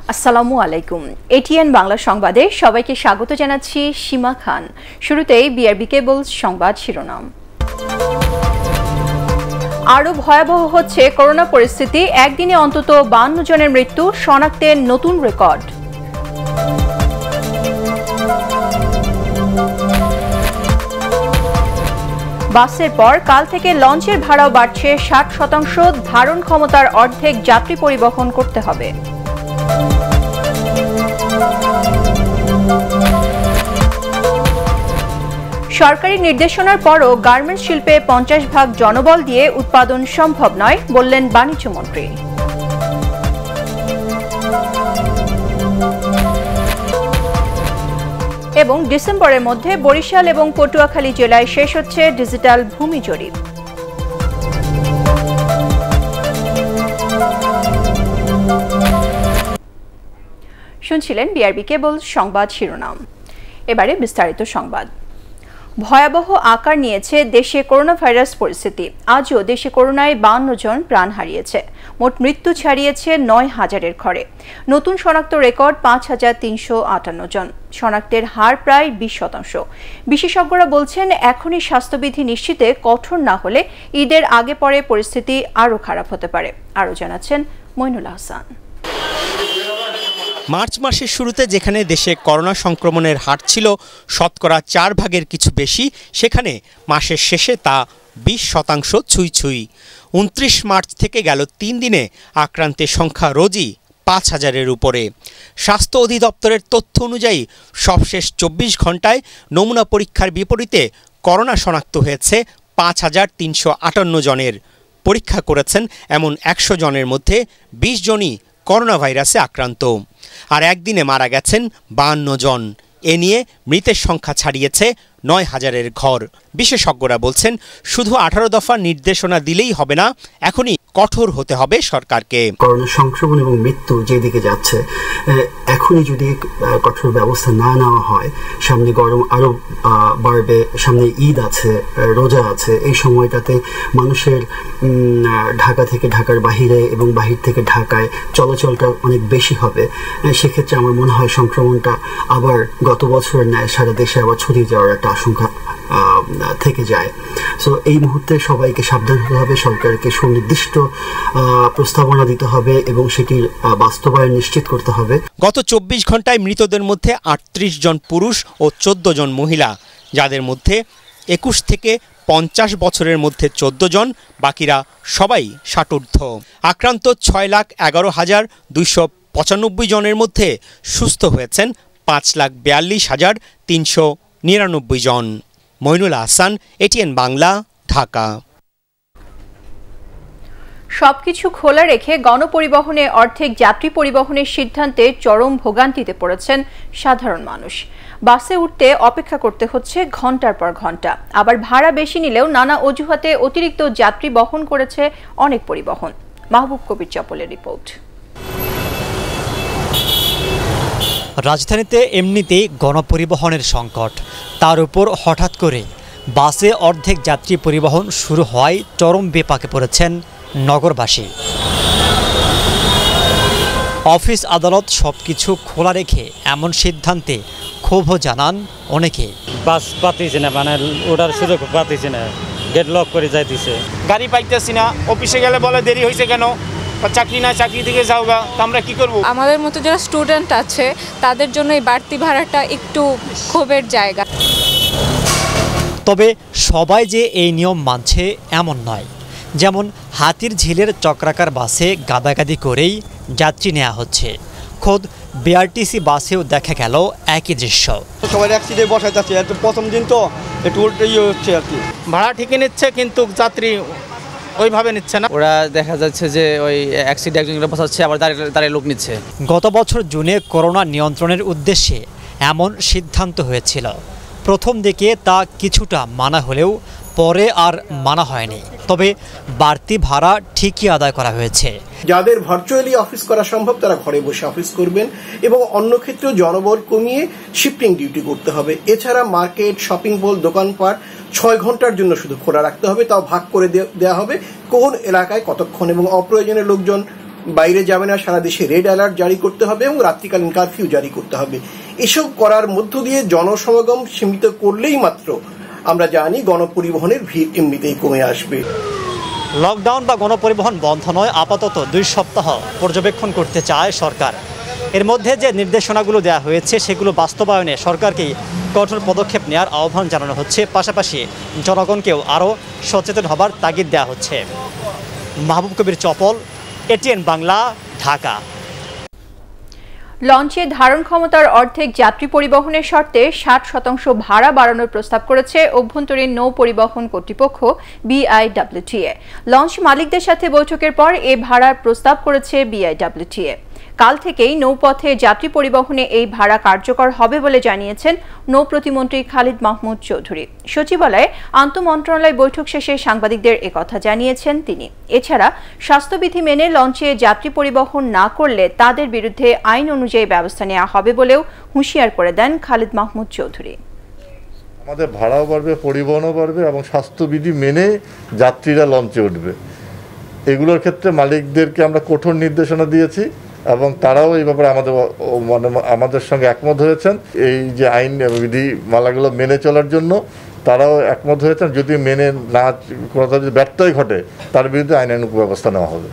আসসালামু আলাইকুম। ATN বাংলা সংবাদে সবাইকে স্বাগত জানাচ্ছি সীমা খান। শুরুতেই বিআরবি কেবলস সংবাদ শিরোনাম। আরও ভয়াবহ হচ্ছে করোনা পরিস্থিতি, একদিনে অন্তত 52 জনের মৃত্যু, শনাক্তের নতুন রেকর্ড। বাসের পর কাল থেকে লঞ্চের ভাড়াও বাড়ছে 60%, ধারণ ক্ষমতার অর্ধেক যাত্রী পরিবহন করতে হবে। সরকারি নির্দেশনার পরও গার্মেন্টস শিল্পে 50% জনবল দিয়ে উৎপাদন সম্ভব নয়, বললেন বাণিজ্যমন্ত্রী। এবং ডিসেম্বরের মধ্যে বরিশাল এবং পটুয়াখালী জেলায় শেষ হচ্ছে ডিজিটাল ভূমি জরিপ। শুনছিলেন বিআরবি কেবল সংবাদ শিরোনাম। এবারে বিস্তারিত সংবাদ। ভয়াবহ আকার নিয়েছে দেশে করোনা ভাইরাস পরিস্থিতি। আজও দেশে করোনায় 52 জন প্রাণ হারিয়েছে, মোট মৃত্যু ছাড়িয়েছে 9,000-এর ঘরে। নতুন শনাক্ত রেকর্ড 5,358 জন, শনাক্তের হার প্রায় 20%। বিশেষজ্ঞরা বলছেন এখনই স্বাস্থ্যবিধি নিশ্চিতে কঠোর না হলে ঈদের আগে পরে পরিস্থিতি আরও খারাপ হতে পারে। আরও জানাচ্ছেন মইনুল হাসান। মার্চ মাসের শুরুতে যেখানে দেশে করোনা সংক্রমণের হার ছিল শতকরা 4 কিছু বেশি, সেখানে মাসের শেষে তা 20% ছুঁই। 29 মার্চ থেকে গেল 3 দিনে আক্রান্তের সংখ্যা রোজই 5,000-এর উপরে। স্বাস্থ্য অধিদপ্তরের তথ্য অনুযায়ী সবশেষ 24 ঘন্টায় নমুনা পরীক্ষার বিপরীতে করোনা শনাক্ত হয়েছে 5,358 জনের। পরীক্ষা করেছেন এমন 100 জনের মধ্যে 20 জনই করোনা ভাইরাসে আক্রান্ত, আর একদিনে মারা গেছেন 52 জন। এ নিয়ে মৃতের সংখ্যা ছাড়িয়েছে 9,000-এর ঘর। বিশেষজ্ঞরা বলছেন শুধু 18 দফা নির্দেশনা দিলেই হবে না, এখনই কঠোর হতে হবে সরকারকে। করোনা সংক্রমণ এবং মৃত্যু যেদিকে যাচ্ছে, এখনই যদি কঠোর ব্যবস্থা না নেওয়া হয়, সামনে গরম আরো বাড়বে, সামনে ঈদ আছে, রোজা আছে, এই সময়টাতে মানুষের ঢাকা থেকে ঢাকার বাহিরে এবং বাহির থেকে ঢাকায় চলাচলটা অনেক বেশি হবে। সেক্ষেত্রে আমার মনে হয় সংক্রমণটা আবার গত বছরের ন্যায় সারা দেশে আবার ছড়িয়ে যাওয়ার একটা আশঙ্কা থেকে যায়। সো এই মুহূর্তে সবাইকে সাবধান হতে হবে, সরকারকে সুনির্দিষ্ট প্রস্তাবনা দিতে হবে এবং সেটির বাস্তবায়ন নিশ্চিত করতে হবে। গত 24 ঘন্টায় মৃতদের মধ্যে 38 জন পুরুষ ও 14 জন মহিলা, যাদের মধ্যে 21 থেকে 50 বছরের মধ্যে 14 জন, বাকিরা সবাই 60 ঊর্ধ্ব। আক্রান্ত 6,11,295 জনের মধ্যে সুস্থ হয়েছেন 5,42,399 জন। মইনুল হাসান, ATN বাংলা, ঢাকা। সবকিছু খোলা রেখে গণপরিবহনে অর্ধেক যাত্রী পরিবহনের সিদ্ধান্তে চরম ভোগান্তিতে পড়েছেন সাধারণ মানুষ। বাসে উঠতে অপেক্ষা করতে হচ্ছে ঘন্টার পর ঘন্টা, আবার ভাড়া বেশি নিলেও নানা অজুহাতে অতিরিক্ত যাত্রী বহন করেছে অনেক পরিবহন। মাহবুব কবির চপলের রিপোর্ট। রাজধানীতে এমনিতেই গণপরিবহনের সংকট, তার উপর হঠাৎ করে বাসে অর্ধেক যাত্রী পরিবহন শুরু হওয়ায় চরম বিপাকে পড়েছেন নগরবাসী। অফিস আদালত সবকিছু খোলা রেখে এমন সিদ্ধান্তে ক্ষোভও জানান অনেকে। বাস পাতিছে না, মানে ওটার সুযোগ পাতিছে না, গেট লক করে যাইতেছে, গাড়ি পাইতেছি না, অফিসে গেলে বলে দেরি হয়েছে কেন, চাকরি না, চাকরি থেকে যাওগা, তো আমরা কি করব? আমাদের মতো যারা স্টুডেন্ট আছে তাদের জন্য এই বাড়তি ভাড়াটা একটু ক্ষোভের জায়গা। তবে সবাই যে এই নিয়ম মানছে এমন নয়। যেমন হাতির ঝিলের চক্রাকার বাসে গাদাগাদি করেই যাত্রী নেওয়া হচ্ছে। খোদ বিআরটিসি বাসেও দেখা গেল একই দৃশ্য। সবাই এক সিটে বসায় যাচ্ছে, প্রথম দিন তো একটু উল্টেই হচ্ছে আর কি। ভাড়া ঠিকই নিচ্ছে কিন্তু যাত্রী ওইভাবে নিচ্ছে না। ওরা দেখা যাচ্ছে যে ওই এক সিটে একজন বসাচ্ছে, আবার দাঁড়িয়ে লোক নিচ্ছে। গত বছর জুনে করোনা নিয়ন্ত্রণের উদ্দেশ্যে এমন সিদ্ধান্ত হয়েছিল। প্রথম দিকে তা কিছুটা মানা হলেও পরে আর মানা হয়নি। তবে বাড়তি ভাড়া ঠিকই আদায় করা হয়েছে। যাদের ভার্চুয়ালি অফিস করা সম্ভব তারা ঘরে বসে অফিস করবেন এবং অন্য ক্ষেত্রেও জনবল কমিয়ে শিফটিং ডিউটি করতে হবে। এছাড়া মার্কেট, শপিং মল, দোকানপাট 6 ঘন্টার জন্য শুধু খোলা রাখতে হবে, তাও ভাগ করে দেওয়া হবে কোন এলাকায় কতক্ষণ, এবং অপ্রয়োজনীয় লোকজন বাইরে যাবে না, সারা দেশে রেড অ্যালার্ট জারি করতে হবে এবং রাত্রিকালীন কারফিউ জারি করতে হবে। এসব করার মধ্য দিয়ে জনসমাগম সীমিত করলেই মাত্র আমরা জানি গণপরিবহনের ভিড় এমনিতেই কমে আসবে। লকডাউন বা গণপরিবহন বন্ধ নয়, আপাতত 2 সপ্তাহ পর্যবেক্ষণ করতে চায় সরকার। এর মধ্যে যে নির্দেশনাগুলো দেওয়া হয়েছে সেগুলো বাস্তবায়নে সরকারকেই কঠোর পদক্ষেপ নেওয়ার আহ্বান জানানো হচ্ছে, পাশাপাশি জনগণকেও আরও সচেতন হবার তাগিদ দেওয়া হচ্ছে। মাহবুব কবির চপল, ATN বাংলা, ঢাকা। লঞ্চে ধারণ ক্ষমতার অর্ধেক যাত্রী পরিবহনের শর্তে 60% ভাড়া বাড়ানোর প্রস্তাব করেছে অভ্যন্তরীণ নৌ পরিবহন কর্তৃপক্ষ BIWTA। লঞ্চ মালিকদের সাথে বৈঠকের পর এ ভাড়ার প্রস্তাব করেছে BIWTA। কাল থেকেই নৌপথে যাত্রী পরিবহনে এই ভাড়া কার্যকর হবে বলে জানিয়েছেন নৌ প্রতিমন্ত্রী খালিদ মাহমুদ চৌধুরী। সচিবালয়ে আন্তঃমন্ত্রণালয় বৈঠক শেষে সাংবাদিকদের একথা জানিয়েছেন তিনি। এছাড়া স্বাস্থ্যবিধি মেনে লঞ্চে যাত্রী পরিবহন না করলে তাদের বিরুদ্ধে আইন অনুযায়ী ব্যবস্থা নেওয়া হবে বলেও হুঁশিয়ার করে দেন খালিদ মাহমুদ চৌধুরী। আমাদের ভাড়াও বাড়বে, পরিবহনও বাড়বে এবং স্বাস্থ্যবিধি মেনে যাত্রীরা লঞ্চে উঠবে। এগুলোর ক্ষেত্রে মালিকদেরকে আমরা কঠোর নির্দেশনা দিয়েছি এবং তারাও এই ব্যাপারে আমাদের সঙ্গে একমত হয়েছেন। এই যে আইন বিধি মালাগুলো মেনে চলার জন্য তারাও একমত হয়েছেন। যদি মেনে না কোথাও যদি ব্যত্যয় ঘটে তার বিরুদ্ধে আইনানুগ ব্যবস্থা নেওয়া হবে।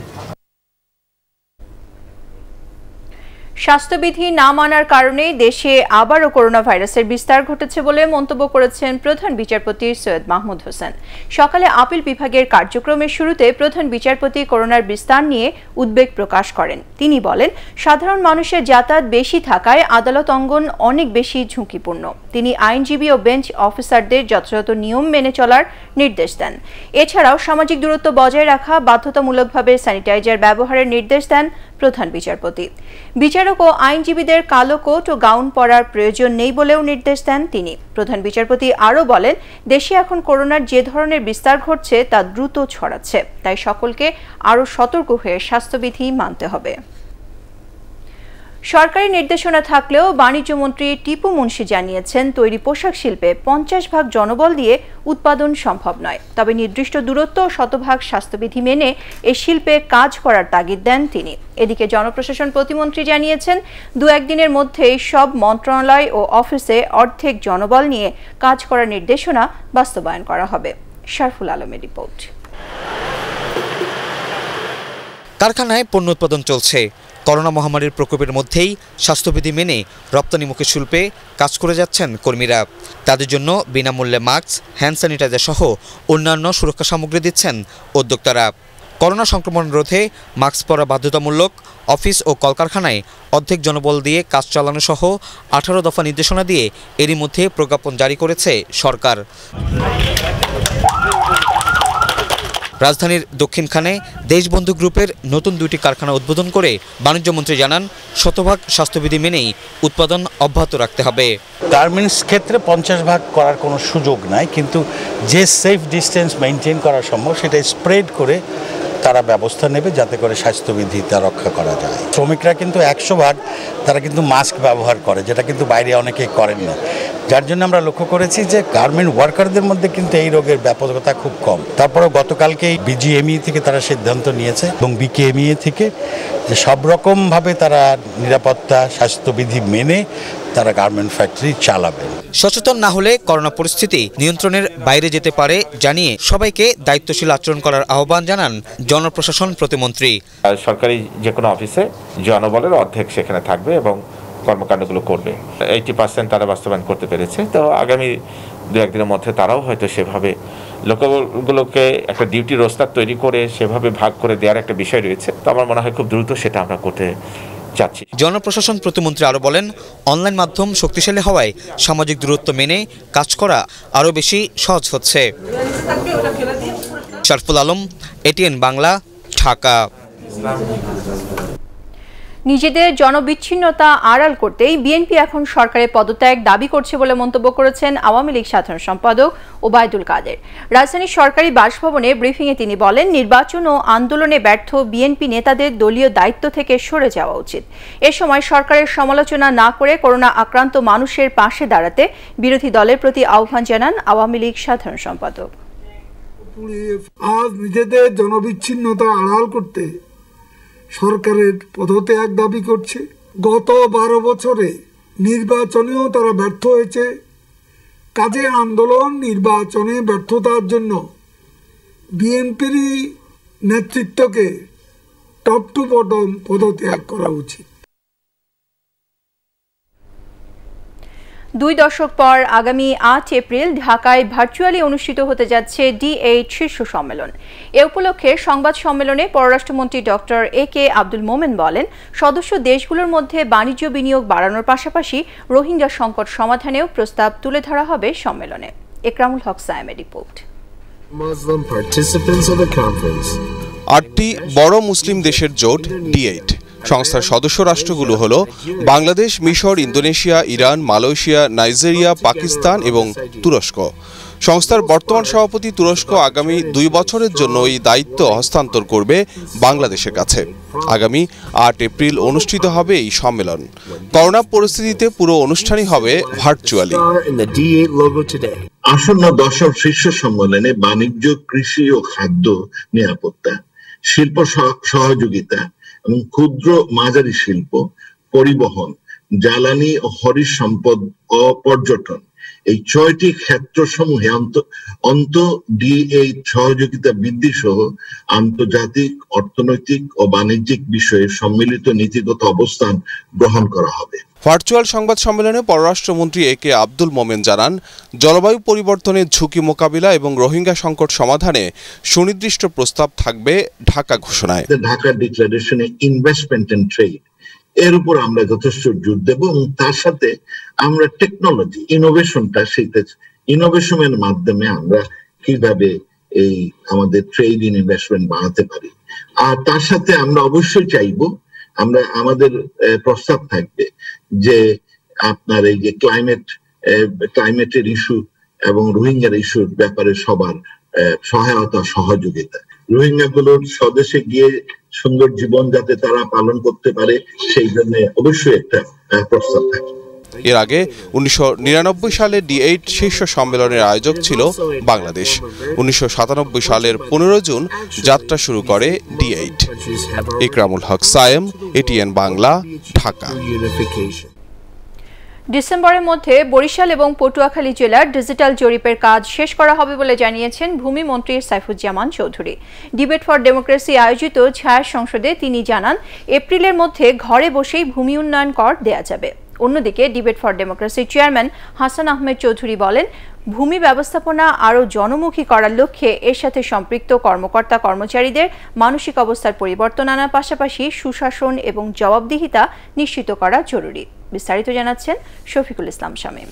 স্বাস্থ্যবিধি না মানার কারণে দেশে আবারও করোনা ভাইরাসের বিস্তার ঘটেছে বলে মন্তব্য করেছেন প্রধান বিচারপতি সৈয়দ মাহমুদ হোসেন। সকালে আপিল বিভাগের কার্যক্রমের শুরুতে প্রধান বিচারপতি করোনার বিস্তার নিয়ে উদ্বেগ প্রকাশ করেন। তিনি বলেন, সাধারণ মানুষের যাতায়াত বেশি থাকায় আদালত অঙ্গন অনেক বেশি ঝুঁকিপূর্ণ। তিনি আইনজীবী ও বেঞ্চ অফিসারদের যথাযথ নিয়ম মেনে চলার নির্দেশ দেন। এছাড়াও সামাজিক দূরত্ব বজায় রাখা, বাধ্যতামূলকভাবে স্যানিটাইজার ব্যবহারের নির্দেশ দেন প্রধান বিচারপতি। বিচারক ও আইনজীবীদের কালো কোট ও গাউন পরার প্রয়োজন নেই বলেও নির্দেশ দেন তিনি। প্রধান বিচারপতি আরও বলেন, দেশে এখন করোনার যে ধরনের বিস্তার ঘটছে তা দ্রুত ছড়াচ্ছে, তাই সকলকে আরও সতর্ক হয়ে স্বাস্থ্যবিধি মানতে হবে। সরকারি নির্দেশনা থাকলেও বাণিজ্যমন্ত্রী টিপু মুন্সি জানিয়েছেন, তৈরি পোশাক শিল্পে 50% জনবল দিয়ে উৎপাদন সম্ভব নয়। তবে নির্দিষ্ট দূরত্ব ও শতভাগ স্বাস্থ্যবিধি মেনে এই শিল্পে কাজ করার তাগিদ দেন তিনি। এদিকে জনপ্রশাসন প্রতিমন্ত্রী জানিয়েছেন, 2-1 দিনের মধ্যেই সব মন্ত্রণালয় ও অফিসে অর্ধেক জনবল নিয়ে কাজ করার নির্দেশনা বাস্তবায়ন করা হবে। শারফুল আলমের রিপোর্ট। কারখানায় পণ্য উৎপাদন চলছে। করোনা মহামারীর প্রকোপের মধ্যেই স্বাস্থ্যবিধি মেনে রপ্তানিমুখী শিল্পে কাজ করে যাচ্ছেন কর্মীরা। তাদের জন্য বিনামূল্যে মাস্ক, হ্যান্ড স্যানিটাইজার সহ অন্যান্য সুরক্ষা সামগ্রী দিচ্ছেন উদ্যোক্তারা। করোনা সংক্রমণ রোধে মাস্ক পরা বাধ্যতামূলক, অফিস ও কলকারখানায় অর্ধেক জনবল দিয়ে কাজ চালানো সহ 18 দফা নির্দেশনা দিয়ে এরই মধ্যে প্রজ্ঞাপন জারি করেছে সরকার। রাজধানীর দক্ষিণখানে দেশবন্ধু গ্রুপের নতুন 2টি কারখানা উদ্বোধন করে বাণিজ্যমন্ত্রী জানান, শতভাগ স্বাস্থ্যবিধি মেনেই উৎপাদন অব্যাহত রাখতে হবে। গার্মেন্টস ক্ষেত্রে 50% করার কোনো সুযোগ নাই, কিন্তু যে সেফ ডিস্টেন্স মেনটেন করা সম্ভব সেটা স্প্রেড করে তারা ব্যবস্থা নেবে যাতে করে স্বাস্থ্যবিধিটা রক্ষা করা যায়। শ্রমিকরা কিন্তু 100% তারা কিন্তু মাস্ক ব্যবহার করে, যেটা কিন্তু বাইরে অনেকেই করেন না। যার জন্য আমরা লক্ষ্য করেছি যে গার্মেন্ট ওয়ার্কারদের মধ্যে কিন্তু এই রোগের ব্যাপকতা খুব কম। তারপরেও গতকালকেই BGME থেকে তারা সিদ্ধান্ত নিয়েছে এবং BKME থেকে যে সব রকমভাবে তারা নিরাপত্তা স্বাস্থ্যবিধি মেনে তারা গার্মেন্ট ফ্যাক্টরি চালাবে। সচেতন না হলে করোনা পরিস্থিতি নিয়ন্ত্রণের বাইরে যেতে পারে জানিয়ে সবাইকে দায়িত্বশীল আচরণ করার আহ্বান জানান জনপ্রশাসন প্রতিমন্ত্রী। সরকারি যে কোনো অফিসে জনবলের অর্ধেক সেখানে থাকবে এবং কর্মকাণ্ডগুলো করবে। 80% তারা বাস্তবায়ন করতে পেরেছে। তো আগামী 2-1 দিনের মধ্যে তারাও হয়তো সেভাবে লোকগুলোকে একটা ডিউটি রোস্টার তৈরি করে সেভাবে ভাগ করে দেওয়ার একটা বিষয় রয়েছে। তো আমার মনে হয় খুব দ্রুত সেটা আমরা করতে চাচ্ছি। জনপ্রশাসন প্রতিমন্ত্রী আরও বলেন, অনলাইন মাধ্যম শক্তিশালী হওয়ায় সামাজিক দূরত্ব মেনে কাজ করা আরও বেশি সহজ হচ্ছে। শারফুল আলম, ATN বাংলা, ঢাকা। নিজেদের জনবিচ্ছিন্নতা আড়াল করতেই বিএনপি এখন সরকারের পদত্যাগ দাবি করছে বলে মন্তব্য করেছেন আওয়ামী লীগ সাধারণ সম্পাদক ওবায়দুল কাদের। রাজধানীর সরকারি বাসভবনে ব্রিফিংয়ে তিনি বলেন, নির্বাচন ও আন্দোলনে ব্যর্থ বিএনপি নেতাদের দলীয় দায়িত্ব থেকে সরে যাওয়া উচিত। এ সময় সরকারের সমালোচনা না করে করোনা আক্রান্ত মানুষের পাশে দাঁড়াতে বিরোধী দলের প্রতি আহ্বান জানান আওয়ামী লীগ সাধারণ সম্পাদক। আজ নিজেদের জনবিচ্ছিন্নতা আড়াল করতে সরকারের পদত্যাগ দাবি করছে। গত 12 বছরে নির্বাচনেও তারা ব্যর্থ হয়েছে। কাজে আন্দোলন নির্বাচনে ব্যর্থতার জন্য বিএনপির নেতৃত্বকে টপ টু বটম পদত্যাগ করা উচিত। 2 দশক পর আগামী 8 এপ্রিল ঢাকায় ভার্চুয়ালি অনুষ্ঠিত হতে যাচ্ছে D8 শীর্ষ সম্মেলন। এ উপলক্ষে সংবাদ সম্মেলনে পররাষ্ট্রমন্ত্রী ডক্টর AK আব্দুল মোমেন বলেন, সদস্য দেশগুলোর মধ্যে বাণিজ্য বিনিয়োগ বাড়ানোর পাশাপাশি রোহিঙ্গা সংকট সমাধানেও প্রস্তাব তুলে ধরা হবে সম্মেলনে। একরামুল হক সায়েমের রিপোর্ট। 8টি বড় মুসলিম দেশের জোট D8। সংস্থার সদস্য রাষ্ট্রগুলো হলো বাংলাদেশ, মিশর, Indonesia, Iran, Malaysia, Nigeria, Pakistan এবং তুরস্ক। সংস্থার বর্তমান সভাপতি তুরস্ক আগামী 2 বছরের জন্য এই দায়িত্ব হস্তান্তর করবে বাংলাদেশের কাছে। আগামী 8 এপ্রিল অনুষ্ঠিত হবে এই সম্মেলন। করোনা পরিস্থিতিতে পুরো অনুষ্ঠানই হবে ভার্চুয়ালি। আসন্ন 10ম শীর্ষ সম্মেলনে বাণিজ্য, কৃষি ও খাদ্য নিরাপত্তা, শিল্প সহযোগিতা এবং ক্ষুদ্র মাঝারি শিল্প, পরিবহন, জ্বালানি ও খনিজ সম্পদ ও পর্যটন, এই 6টি ক্ষেত্রসমূহে D8 সহযোগিতা বৃদ্ধি সহ আন্তর্জাতিক, অর্থনৈতিক ও বাণিজ্যিক বিষয়ে সম্মিলিত নীতিগত অবস্থান গ্রহণ করা হবে। ভার্চুয়াল সংবাদ সম্মেলনে পররাষ্ট্রমন্ত্রী AK আব্দুল মোমেন জানান, জলবায়ু পরিবর্তনের ঝুঁকি মোকাবিলা এবং রোহিঙ্গা সংকট সমাধানে সুনির্দিষ্ট প্রস্তাব থাকবে ঢাকা ঘোষণায়। ঢাকা ডিক্লারেশনে ইনভেস্টমেন্ট এন্ড ট্রেড এর উপর আমরা যথেষ্ট জোর দেব এবং তার সাথে আমরা টেকনোলজি ইনোভেশনের মাধ্যমে আমরা কিভাবে এই আমাদের ট্রেড ইন ইনভেস্টমেন্ট বাড়াতে পারি। আর তার সাথে আমরা অবশ্যই চাইবো, আমাদের প্রস্তাব থাকবে যে আপনার এই যে ক্লাইমেটের ইস্যু এবং রোহিঙ্গার ইস্যুর ব্যাপারে সবার সহায়তা, সহযোগিতা, রোহিঙ্গাগুলোর স্বদেশে গিয়ে সুন্দর জীবন যাতে তারা পালন করতে পারে সেই জন্য অবশ্যই একটা প্রস্তাব থাকে। এর আগে 1999 সালে D8 শীর্ষ সম্মেলনের আয়োজক ছিল বাংলাদেশ। 1997 সালের 15 জুন যাত্রা শুরু করে D8। একরামুল হক সায়েম, ATN বাংলা, ঢাকা। ডিসেম্বরের মধ্যে বরিশাল এবং পটুয়াখালী জেলার ডিজিটাল জরিপের কাজ শেষ করা হবে বলে জানিয়েছেন ভূমিমন্ত্রী Saifuzzaman Chowdhury. Debate for democracy আয়োজিত ছায়া সংসদে তিনি জানান, এপ্রিলের মধ্যে ঘরে বসেই ভূমি উন্নয়ন কর দেয়া যাবে। অন্যদিকে ডিবেট ফর ডেমোক্রেসির চেয়ারম্যান হাসান আহমেদ চৌধুরী বলেন, ভূমি ব্যবস্থাপনা আরও জনমুখী করার লক্ষ্যে এর সাথে সম্পৃক্ত কর্মকর্তা কর্মচারীদের মানসিক অবস্থার পরিবর্তন আনার পাশাপাশি সুশাসন এবং জবাবদিহিতা নিশ্চিত করা জরুরি। বিস্তারিত জানাচ্ছেন শফিকুল ইসলাম শামীম।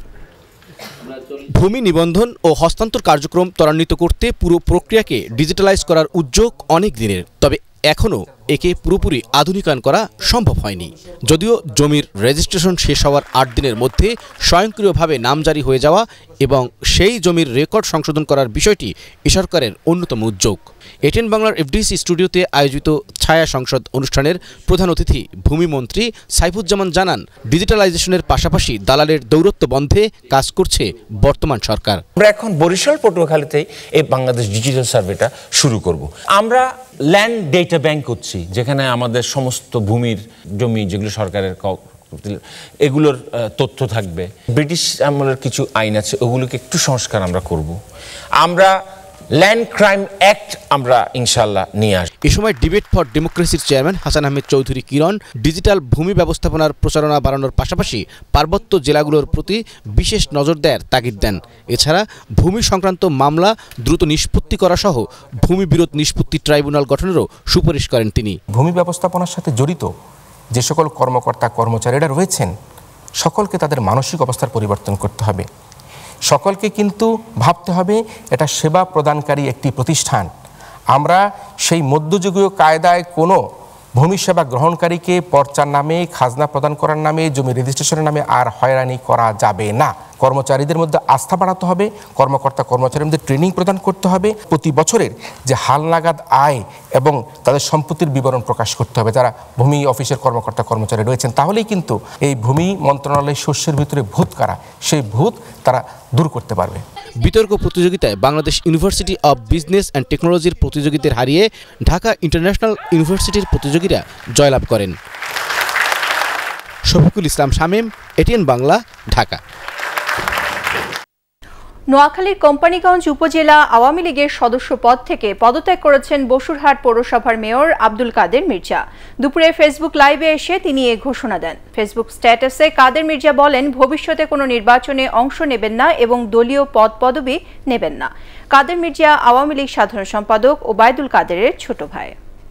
ভূমি নিবন্ধন ও হস্তান্তর কার্যক্রম ত্বরান্বিত করতে পুরো প্রক্রিয়াকে ডিজিটালাইজ করার উদ্যোগ অনেক দিনের, তবে এখনও একে পুরোপুরি আধুনিকায়ন করা সম্ভব হয়নি। যদিও জমির রেজিস্ট্রেশন শেষ হওয়ার 8 দিনের মধ্যে স্বয়ংক্রিয়ভাবে নামজারি হয়ে যাওয়া এবং সেই জমির রেকর্ড সংশোধন করার বিষয়টি এ সরকারের অন্যতম উদ্যোগ। ATN বাংলার FDC স্টুডিওতে আয়োজিত ছায়া সংসদ অনুষ্ঠানের প্রধান অতিথি ভূমিমন্ত্রী সাইফুজ্জামান জানান, ডিজিটালাইজেশনের পাশাপাশি দালালের দৌরত্ব বন্ধে কাজ করছে বর্তমান সরকার। আমরা এখন বরিশাল পটুয়াখালীতে এই বাংলাদেশ ডিজিটাল সার্ভেটা শুরু করব। আমরা ল্যান্ড ডেটা ব্যাংক করছি, যেখানে আমাদের সমস্ত ভূমির জমি যেগুলো সরকারের এগুলোর তথ্য থাকবে। ব্রিটিশ আমলের কিছু আইন আছে, ওগুলোকে একটু সংস্কার আমরা করব। আমরা ল্যান্ড ক্রাইম অ্যাক্ট আমরা ইনশাল্লাহ নিয়ে আসব। এ সময় ডিবেট ফর ডেমোক্রেসির চেয়ারম্যান হাসান আহমেদ চৌধুরী কিরণ ডিজিটাল ভূমি ব্যবস্থাপনার প্রচারণা বাড়ানোর পাশাপাশি পার্বত্য জেলাগুলোর প্রতি বিশেষ নজর দেওয়ার তাগিদ দেন। এছাড়া ভূমি সংক্রান্ত মামলা দ্রুত নিষ্পত্তি করা সহ ভূমি বিরোধ নিষ্পত্তি ট্রাইব্যুনাল গঠনেরও সুপারিশ করেন তিনি। ভূমি ব্যবস্থাপনার সাথে জড়িত যে সকল কর্মকর্তা কর্মচারীরা রয়েছেন, সকলকে তাদের মানসিক অবস্থার পরিবর্তন করতে হবে। সকলকে কিন্তু ভাবতে হবে এটা সেবা প্রদানকারী একটি প্রতিষ্ঠান। আমরা সেই মধ্যযুগীয় কায়দায় কোনো ভূমি সেবা গ্রহণকারীকে পর্চার নামে, খাজনা প্রদান করার নামে, জমি রেজিস্ট্রেশনের নামে আর হয়রানি করা যাবে না। কর্মচারীদের মধ্যে আস্থা বাড়াতে হবে, কর্মকর্তা কর্মচারীদের ট্রেনিং প্রদান করতে হবে, প্রতি বছরের যে হালনাগাদ আয় এবং তাদের সম্পত্তির বিবরণ প্রকাশ করতে হবে যারা ভূমি অফিসের কর্মকর্তা কর্মচারী রয়েছেন। তাহলেই কিন্তু এই ভূমি মন্ত্রণালয়ের শস্যের ভিতরে ভূত কারা, সেই ভূত তারা দূর করতে পারবে। বিতর্ক প্রতিযোগিতায় Bangladesh university of business and টেকনোলজির প্রতিযোগীদের হারিয়ে ঢাকা ইন্টারন্যাশনাল ইউনিভার্সিটির প্রতিযোগীরা জয়লাভ করেন। শফিকুল ইসলাম শামীম, ATN বাংলা, ঢাকা। নোয়াখালীর কোম্পানীগঞ্জ উপজেলা আওয়ামী লীগের সদস্য পদ থেকে পদত্যাগ করেছেন বসুরহাট পৌরসভার মেয়র আব্দুল কাদের মির্জা। দুপুরে ফেসবুক লাইভে এসে তিনি এ ঘোষণা দেন। ফেসবুক স্ট্যাটাসে কাদের মির্জা বলেন, ভবিষ্যতে কোনো নির্বাচনে অংশ নেবেন না এবং দলীয় পদ পদবি নেবেন না। কাদের মির্জা আওয়ামী লীগ সাধারণ সম্পাদক ওবায়দুল কাদেরের ছোট ভাই।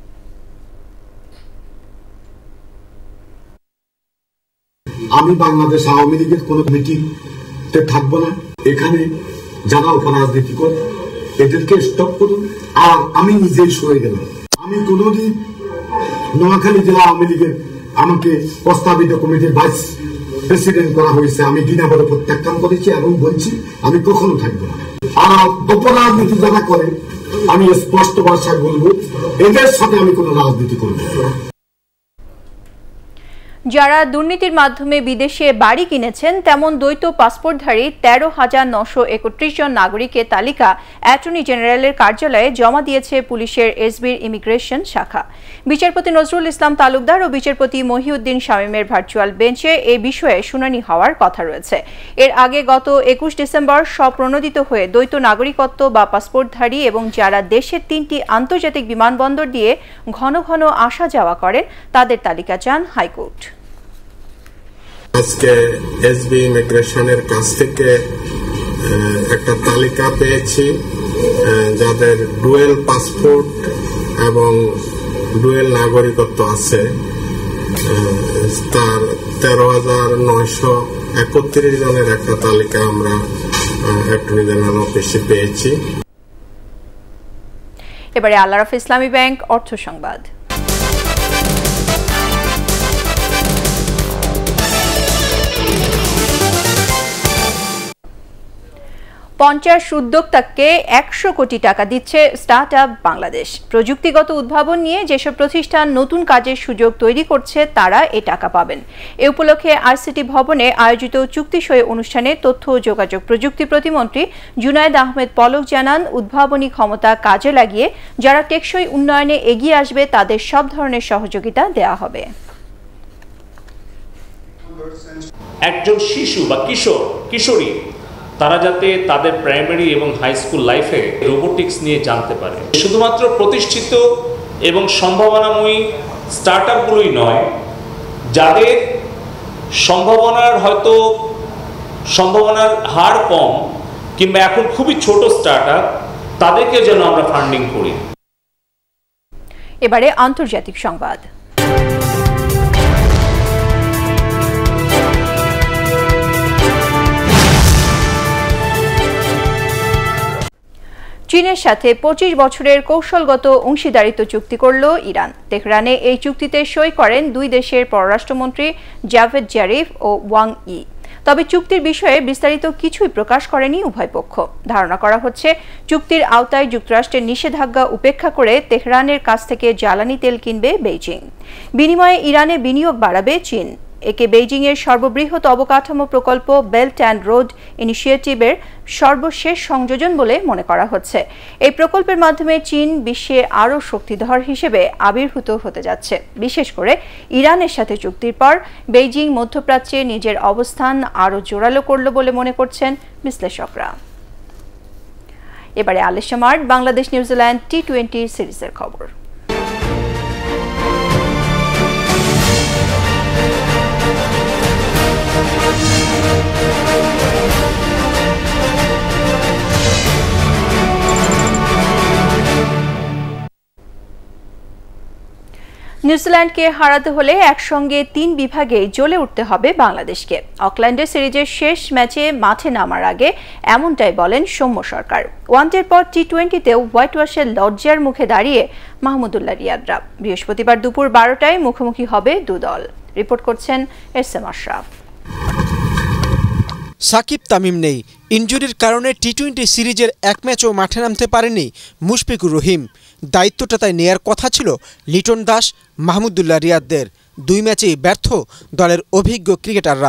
আমি বাংলাদেশ আওয়ামী লীগের কোনো মিটিংতে থাকবো না। এখানে যারা রাজনীতি করে এদেরকে স্টপ করুন। আর আমি নিজেই সরে গেলাম। আমি কোনোদিন নোয়াখালী জেলা আওয়ামী লীগের আমাকে প্রস্তাবিত কমিটির ভাইস প্রেসিডেন্ট করা হয়েছে, আমি বিনাবরে প্রত্যাখ্যান করেছি এবং বলছি আমি কখনো থাকবো না। আর অপরাজনীতি যারা করে আমি স্পষ্ট ভাষায় বলবো, এদের সাথে আমি কোনো রাজনীতি করবো না। যারা দুর্নীতির মাধ্যমে বিদেশে বাড়ি কিনেছেন তেমন দ্বৈত পাসপোর্টধারী 13,931 জন নাগরিকের তালিকা অ্যাটর্নি জেনারেলের কার্যালয়ে জমা দিয়েছে পুলিশের এসবির ইমিগ্রেশন শাখা। বিচারপতি নজরুল ইসলাম তালুকদার ও বিচারপতি মহিউদ্দিন শামীমের ভার্চুয়াল বেঞ্চে এই বিষয়ে শুনানি হওয়ার কথা রয়েছে। এর আগে গত 21 ডিসেম্বর স্বপ্রণোদিত হয়ে দ্বৈত নাগরিকত্ব বা পাসপোর্টধারী এবং যারা দেশের 3টি আন্তর্জাতিক বিমানবন্দর দিয়ে ঘন ঘন আসা যাওয়া করেন তাদের তালিকা চান হাইকোর্ট। আজকে এসবি ইমিগ্রেশনের কাছ থেকে একটা তালিকা পেয়েছি যাদের ডুয়েল পাসপোর্ট এবং ডুয়েল নাগরিকত্ব আছে, তার 13,931 জনের একটা তালিকা আমরা অ্যাটর্নি জেনারেল অফিসে পেয়েছি। এবারে আল্লারফ ইসলামী ব্যাংক অর্থ সংবাদ। 50 উদ্যোক্তাকে 100 কোটি টাকা দিচ্ছে স্টার্টআপ বাংলাদেশ। প্রযুক্তিগত উদ্ভাবন নিয়ে যেসব প্রতিষ্ঠান নতুন কাজের সুযোগ তৈরি করছে তারা এ টাকা পাবেন। এ উপলক্ষে আইসিটি ভবনে আয়োজিত চুক্তি সই অনুষ্ঠানে তথ্য ও যোগাযোগ প্রযুক্তি প্রতিমন্ত্রী জুনায়েদ আহমেদ পলক জানান, উদ্ভাবনী ক্ষমতা কাজে লাগিয়ে যারা টেকসই উন্নয়নে এগিয়ে আসবে তাদের সব ধরনের সহযোগিতা দেওয়া হবে। একজন শিশু বা কিশোরী তারা যাতে তাদের প্রাইমারি এবং হাই স্কুল লাইফে রোবোটিক্স নিয়ে জানতে পারে। শুধুমাত্র প্রতিষ্ঠিত এবং সম্ভাবনাময়ী স্টার্টআপগুলোই নয়, যাদের সম্ভাবনার হার কম কিংবা এখন খুবই ছোট স্টার্টআপ, তাদেরকে যেন আমরা ফান্ডিং করি। এবারে আন্তর্জাতিক সংবাদ। চীনের সাথে 25 বছরের কৌশলগত অংশীদারিত্ব চুক্তি করল ইরান। তেহরানে এই চুক্তিতে সই করেন দুই দেশের পররাষ্ট্রমন্ত্রী জাভেদ জারিফ ও ওয়াং ই। তবে চুক্তির বিষয়ে বিস্তারিত কিছুই প্রকাশ করেনি উভয় পক্ষ। ধারণা করা হচ্ছে চুক্তির আওতায় যুক্তরাষ্ট্রের নিষেধাজ্ঞা উপেক্ষা করে তেহরানের কাছ থেকে জ্বালানি তেল কিনবে বেইজিং। বিনিময়ে ইরানে বিনিয়োগ বাড়াবে চীন। একে বেইজিংয়ের সর্ববৃহৎ অবকাঠামো প্রকল্প বেল্ট অ্যান্ড রোড ইনিশিয়েটিভের সর্বশেষ সংযোজন বলে মনে করা হচ্ছে। এই প্রকল্পের মাধ্যমে চীন বিশ্বে আরও শক্তিধর হিসেবে আবির্ভূত হতে যাচ্ছে। বিশেষ করে ইরানের সাথে চুক্তির পর বেইজিং মধ্যপ্রাচ্যে নিজের অবস্থান আরও জোরালো করল বলে মনে করছেন বিশ্লেষকরা। এবারে আলেশা মার্ট বাংলাদেশ নিউজিল্যান্ড টি-20 সিরিজের খবর। নিউজিল্যান্ডকে হারাতে হলে একসঙ্গে 3 বিভাগে জ্বলে উঠতে হবে বাংলাদেশকে। অকল্যান্ডে সিরিজের শেষ ম্যাচে মাঠে নামার আগে এমনটাই বলেন সৌম্য সরকার। ওয়ানডের পর টি-20তেও হোয়াইট ওয়াশের লজ্জার মুখে দাঁড়িয়ে মাহমুদুল্লাহ রিয়াদরা। বৃহস্পতিবার দুপুর 12টায় মুখোমুখি হবে দু দল। রিপোর্ট করছেন এস এম আশরাফ। সাকিব তামিম নেই, ইনজুরির কারণে টি-20 সিরিজের এক ম্যাচও মাঠে নামতে পারেনি মুশফিকুর রহিম। দায়িত্বটা তাই নেয়ার কথা ছিল লিটন দাস, মাহমুদুল্লাহ রিয়াদদের। 2 ম্যাচেই ব্যর্থ দলের অভিজ্ঞ ক্রিকেটাররা।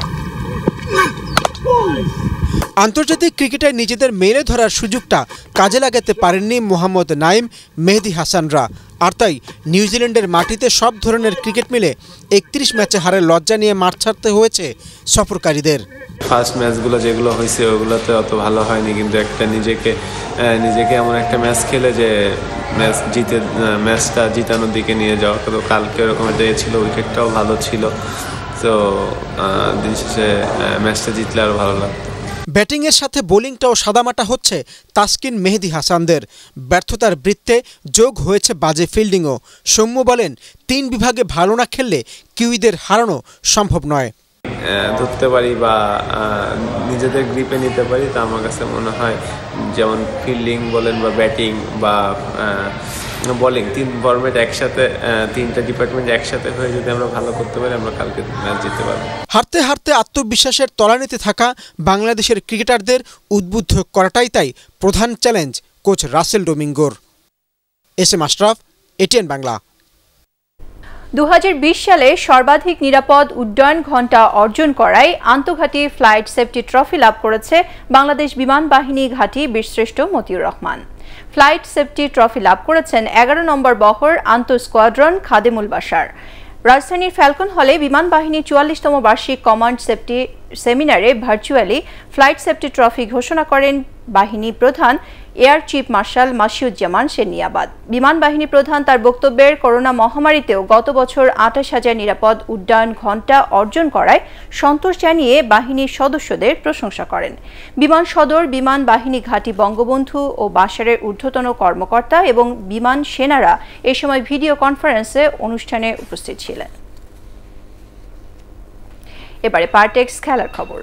আন্তর্জাতিক ক্রিকেটে নিজেদের মেলে ধরার সুযোগটা কাজে লাগাতে পারেননি মোহাম্মদ নাইম, মেহেদী হাসানরা। আর তাই নিউজিল্যান্ডের মাটিতে সব ধরনের ক্রিকেট মিলে 31 ম্যাচে হারের লজ্জা নিয়ে মাঠ ছাড়তে হয়েছে সফরকারীদের। ফার্স্ট ম্যাচগুলো যেগুলো হয়েছে ওগুলোতে অত ভালো হয়নি, কিন্তু একটা নিজেকে এমন একটা ম্যাচ খেলে যে ম্যাচটা জিতানোর দিকে নিয়ে যাওয়া। তো কালকে এরকম একটা ছিল, উইকেটটাও ভালো ছিল, তো দিন শেষে ম্যাচটা জিতলে আরও ভালো লাগতো। ব্যাটিংয়ের সাথে বোলিংটাও সাদামাটা হচ্ছে তাসকিন, মেহেদী হাসানদের। ব্যর্থতার বৃত্তে যোগ হয়েছে বাজে ফিল্ডিংও। সৌম্য বলেন, 3 বিভাগে ভালো না খেললে কিউইদের হারানো সম্ভব নয়। ধরতে পারি বা নিজেদের গ্রিপে নিতে পারি, তা আমার কাছে মনে হয় যেমন ফিল্ডিং বলেন বা ব্যাটিং বা বোলিং, 3 ফরম্যাট একসাথে, 3টা ডিপার্টমেন্ট একসাথে হয়ে যদি আমরা ভালো করতে পারি, আমরা কালকে ম্যাচ জিততে পারবো। হারতে হারতে আত্মবিশ্বাসের তলানিতে থাকা বাংলাদেশের ক্রিকেটারদের উদ্বুদ্ধ করাটাই তাই প্রধান চ্যালেঞ্জ কোচ রাসেল ডোমিঙ্গোর। SM Ashraf, ATN Bangla. 2020 সালে সর্বাধিক নিরাপদ উড্ডয়ন ঘণ্টা অর্জন করায় আন্তঃঘাটি ফ্লাইট সেফটি ট্রফি লাভ করেছে বাংলাদেশ বিমান বাহিনী ঘাঁটি বীরশ্রেষ্ঠ Matiur Rahman. Flight safety trophy লাভ করেছেন 11 নম্বর বহর আন্তঃ স্কোয়াড্রন খাদেমুল বাশার। রাজধানীর ফ্যালকন হলে বিমান বাহিনীর 44তম বার্ষিক কমান্ড সেফটি সেমিনারে ভার্চুয়ালি ফ্লাইট সেফটি ট্রফি ঘোষণা করেন বাহিনী প্রধান air chief marshal Masihuzzaman Serniabat. বিমান বাহিনী প্রধান তার বক্তব্যের করোনা মহামারীতেও গত বছর 28,000 নিরাপদ উড্ডয়ন ঘণ্টা অর্জন করায় সন্তোষ জানিয়ে বাহিনীর সদস্যদের প্রশংসা করেন। বিমান সদর, বিমান বাহিনী ঘাঁটি বঙ্গবন্ধু ও বাশারের ঊর্ধ্বতন কর্মকর্তা এবং বিমান সেনারা এ সময় ভিডিও কনফারেন্সে অনুষ্ঠানে উপস্থিত ছিলেন। এবারে পার্টেক্স খেলার খবর।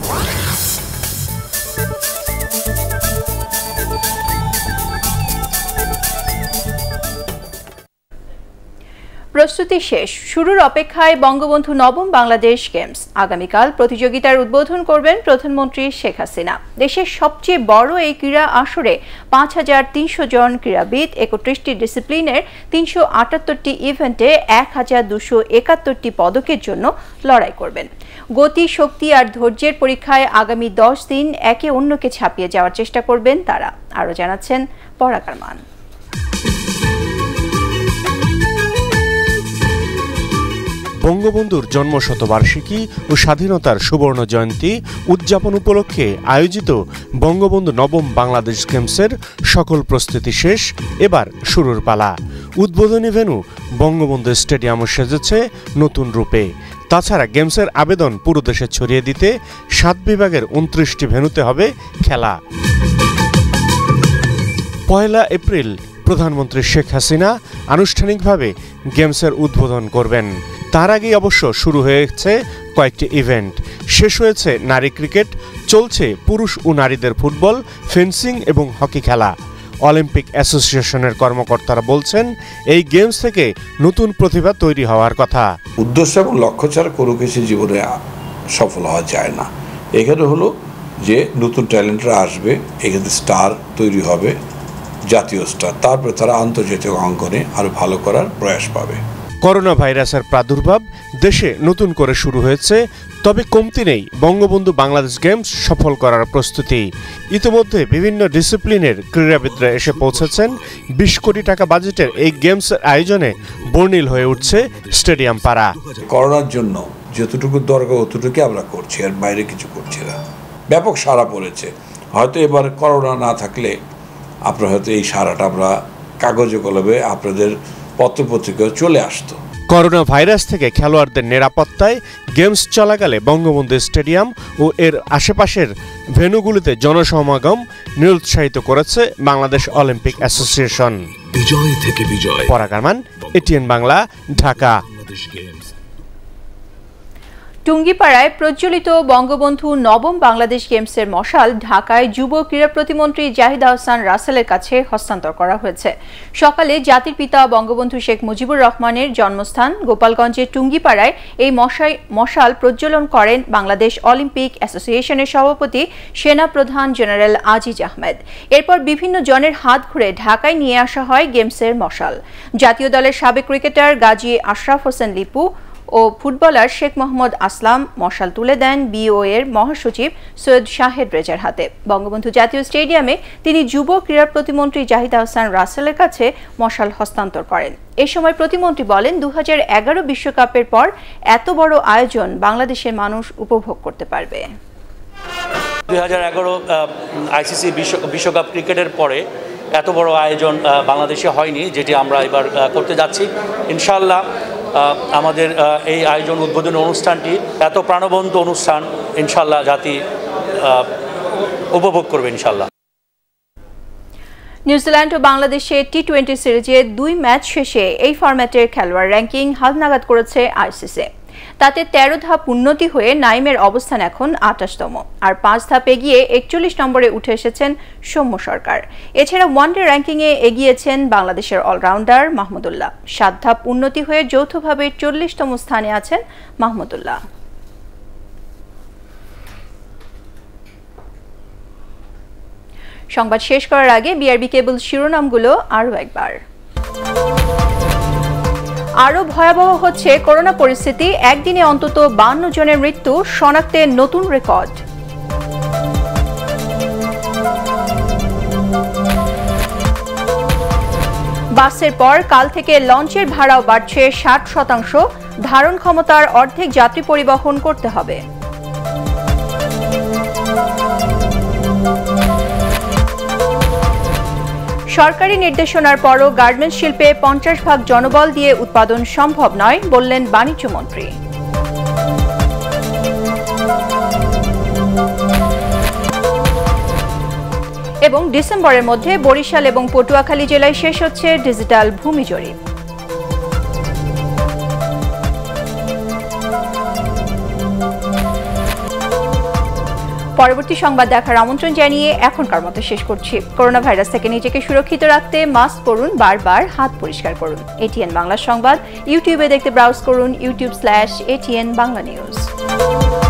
প্রস্তুতি শেষ, শুরুর অপেক্ষায় বঙ্গবন্ধু নবম বাংলাদেশ গেমস। আগামীকাল প্রতিযোগিতার উদ্বোধন করবেন প্রধানমন্ত্রী শেখ হাসিনা। দেশের সবচেয়ে বড় এই ক্রীড়া আসরে 5,300 জন ক্রীড়াবিদ 31টি ডিসিপ্লিনের 378টি ইভেন্টে 1,271টি পদকের জন্য লড়াই করবেন। গতি, শক্তি আর ধৈর্যের পরীক্ষায় আগামী 10 দিন একে অন্যকে ছাপিয়ে যাওয়ার চেষ্টা করবেন তারা। আরও জানাচ্ছেন পরাগ মান। বঙ্গবন্ধুর জন্মশতবার্ষিকী ও স্বাধীনতার সুবর্ণ জয়ন্তী উদযাপন উপলক্ষে আয়োজিত বঙ্গবন্ধু নবম বাংলাদেশ গেমসের সকল প্রস্তুতি শেষ, এবার শুরুর পালা। উদ্বোধনী ভেন্যু বঙ্গবন্ধু স্টেডিয়ামও সেজেছে নতুন রূপে। তাছাড়া গেমসের আবেদন পুরো দেশে ছড়িয়ে দিতে 7 বিভাগের 29টি ভেন্যুতে হবে খেলা। 1 এপ্রিল প্রধানমন্ত্রী শেখ হাসিনা আনুষ্ঠানিকভাবে গেমসের উদ্বোধন করবেন। তার আগেই অবশ্য শুরু হয়েছে কয়েকটি ইভেন্ট। শেষ হয়েছে নারী ক্রিকেট, চলছে পুরুষ ও নারীদের ফুটবল, ফেন্সিং এবং হকি খেলা। অলিম্পিক অ্যাসোসিয়েশনের কর্মকর্তারা বলছেন, এই গেমস থেকে নতুন প্রতিভা তৈরি হওয়ার কথা। উদ্দেশ্য এবং লক্ষ্য ছাড়া কোনো কিছু জীবনে সফল হওয়া যায় না। এখানে হলো যে নতুন ট্যালেন্টরা আসবে, এখানে স্টার তৈরি হবে, জাতীয় স্টার, তারপরে তারা আন্তর্জাতিক অঙ্গনে আরো ভালো করার প্রয়াস পাবে। করোনা ভাইরাসের প্রাদুর্ভাব দেশে নতুন করে শুরু হয়েছে, তবে কমতি নেই বঙ্গবন্ধু বাংলাদেশ গেমস সফল করার প্রস্তুতি। ইতিমধ্যে বিভিন্ন ডিসিপ্লিনের ক্রীড়াবিদরা এসে পৌঁছেছেন। 20 কোটি টাকা বাজেটের এই গেমসের আয়োজনে বর্ণিল হয়ে উঠছে স্টেডিয়াম পাড়া। করোনার জন্য যতটুকু দরকার অতটুকু আমরা করছি, আর বাইরে কিছু করছি না। ব্যাপক সাড়া পড়েছে। হয়তো এবার করোনা না থাকলে আপনারা হয়তো এই সাড়াটা আমরা কাগজে কলমে আপনাদের পত্রপত্রিকায় চলে আসতো। করোনা ভাইরাস থেকে খেলোয়াড়দের নিরাপত্তায় গেমস চলাকালে বঙ্গবন্ধু স্টেডিয়াম ও এর আশেপাশের ভেন্যুগুলিতে জনসমাগম নিরুৎসাহিত করেছে বাংলাদেশ অলিম্পিক অ্যাসোসিয়েশন। বিজয় থেকে বিজয়। পরাগ মান, ATN বাংলা, ঢাকা। টুঙ্গিপাড়ায় প্রজ্বলিত বঙ্গবন্ধু নবম বাংলাদেশ গেমসের মশাল ঢাকায় যুব ক্রীড়া প্রতিমন্ত্রী জাহিদ আহসান রাসেলের কাছে হস্তান্তর করা হয়েছে। সকালে জাতির পিতা বঙ্গবন্ধু শেখ মুজিবুর রহমানের জন্মস্থান গোপালগঞ্জের টুঙ্গিপাড়ায় এই মশাল প্রজ্বলন করেন বাংলাদেশ অলিম্পিক অ্যাসোসিয়েশনের সভাপতি সেনা প্রধান জেনারেল আজিজ আহমেদ। এরপর বিভিন্ন জনের হাত ঘুরে ঢাকায় নিয়ে আসা হয় গেমসের মশাল। জাতীয় দলের সাবেক ক্রিকেটার গাজী আশরাফ হোসেন লিপু ও ফুটবলার শেখ মোহাম্মদ আসলাম মশাল তুলে দেন বিওএ এর মহাসচিব সৈয়দ শাহেদ রেজার হাতে। বঙ্গবন্ধু জাতীয় স্টেডিয়ামে তিনি যুব ক্রীড়া প্রতিমন্ত্রী জাহিদ আহসান রাসেলের কাছে মশাল হস্তান্তর করেন। এ সময় প্রতিমন্ত্রী বলেন, 2011 বিশ্বকাপের পর এত বড় আয়োজন বাংলাদেশের মানুষ উপভোগ করতে পারবে। 2011 আইসিসি বিশ্বকাপ ক্রিকেটের পরে এত বড় আয়োজন বাংলাদেশে হয়নি, যেটি আমরা এবার করতে যাচ্ছি। ইনশাআল্লাহ আমাদের এই আয়োজন উদ্বোধনী অনুষ্ঠানটি এত প্রাণবন্ত অনুষ্ঠান ইনশাআল্লাহ জাতি উপভোগ করবে ইনশাআল্লাহ। নিউজিল্যান্ড ও বাংলাদেশের টি-20 সিরিজে 2 ম্যাচ শেষে এই ফরম্যাটের খেলোয়াড় র্যাঙ্কিং হালনাগাদ করেছে আইসিসি। তাতে 13 ধাপ উন্নতি হয়ে নাইমের অবস্থান এখন 28তম, আর 5 ধাপ এগিয়ে 41 নম্বরে উঠে এসেছেন সৌম্য সরকার। এছাড়া ওয়ানডে র্যাঙ্কিংয়ে এগিয়েছেন বাংলাদেশের অলরাউন্ডার মাহমুদুল্লাহ। 7 ধাপ উন্নতি হয়ে যৌথভাবে 40তম স্থানে আছেন মাহমুদুল্লাহ। সংবাদ শেষ করার আগে বিআরবি কেবল শিরোনামগুলো আরও একবার। আরও ভয়াবহ হচ্ছে করোনা পরিস্থিতি, একদিনে অন্তত 52 জনের মৃত্যু, শনাক্তে নতুন রেকর্ড। বাসের পর কাল থেকে লঞ্চের ভাড়াও বাড়ছে 60%, ধারণ ক্ষমতার অর্ধেক যাত্রী পরিবহন করতে হবে। সরকারি নির্দেশনার পরও গার্মেন্টস শিল্পে 50% জনবল দিয়ে উৎপাদন সম্ভব নয়, বললেন বাণিজ্যমন্ত্রী। এবং ডিসেম্বরের মধ্যে বরিশাল এবং পটুয়াখালী জেলায় শেষ হচ্ছে ডিজিটাল ভূমি জরিপ। পরবর্তী সংবাদ দেখার আমন্ত্রণ জানিয়ে এখনকার মতো শেষ করছি। করোনা ভাইরাস থেকে নিজেকে সুরক্ষিত রাখতে মাস্ক পরুন, বারবার হাত পরিষ্কার করুন। ATN বাংলা সংবাদ ইউটিউবে দেখতে ব্রাউজ করুন youtube/ATN Bangla News।